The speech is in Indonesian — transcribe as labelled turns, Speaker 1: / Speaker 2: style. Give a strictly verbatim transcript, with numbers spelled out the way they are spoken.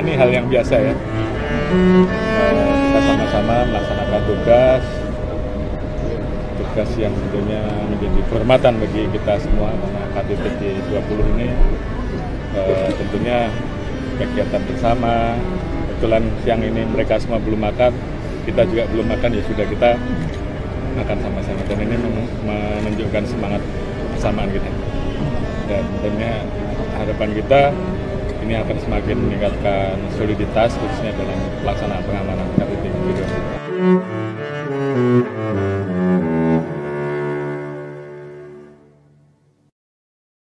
Speaker 1: ini hal yang biasa ya. Uh, kita sama-sama melaksanakan tugas, tugas yang tentunya menjadi kehormatan bagi kita semua karena K T T G dua puluh ini uh, tentunya kegiatan bersama. Kebetulan siang ini mereka semua belum makan, kita juga belum makan, ya sudah kita makan sama-sama, dan ini menunjukkan semangat kebersamaan kita. Dan tentunya harapan kita ini akan semakin meningkatkan soliditas khususnya dalam pelaksanaan pengamanan K T T G dua puluh.